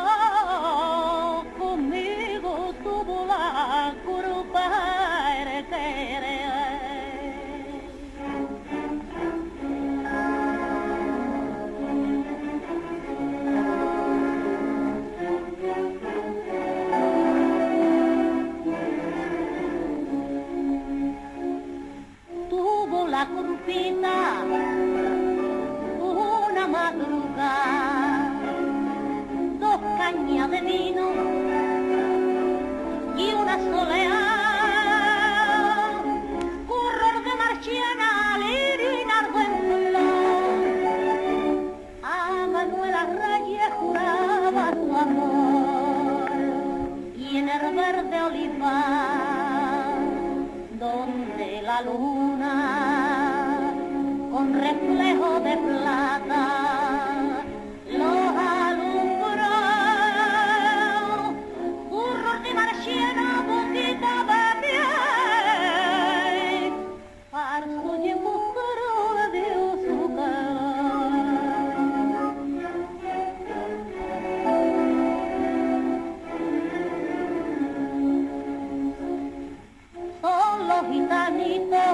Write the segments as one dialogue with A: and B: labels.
A: conmigo tuvo la culpa de querer. Tuvo la culpita una madrugada, 2 cañas de vino y una soleá, curro de marchiana, lirinardo en flor. A Manuela Reyes juraba su amor, y en el verde olivar, donde la luna con reflejo de plata los alumbró, burros de marchiana, boquita de miel, falso y embustero le dio su son los gitanitos,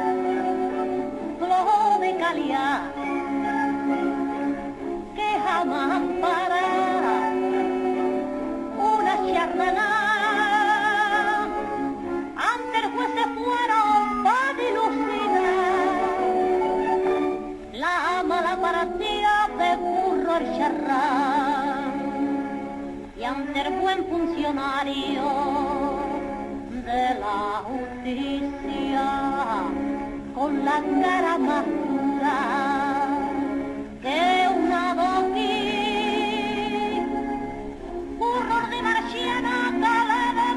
A: flojos de calidad, que jamás han parado una charlanada. Antes el juez se fueron para dilucidar la mala partida de burro el charrán, y ante el buen funcionario de la justicia, con la cara más dura que una doquí, burro de marchiana, cala de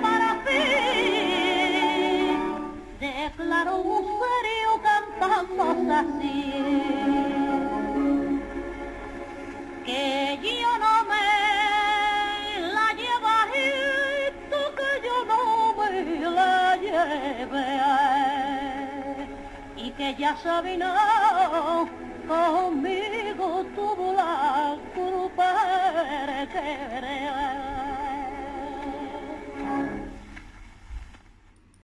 A: marfil, declaró un serio cantando así, que yo no me la llevajito, que yo no me la lleve, y que ya sabino conmigo tuvo la culpa de querer.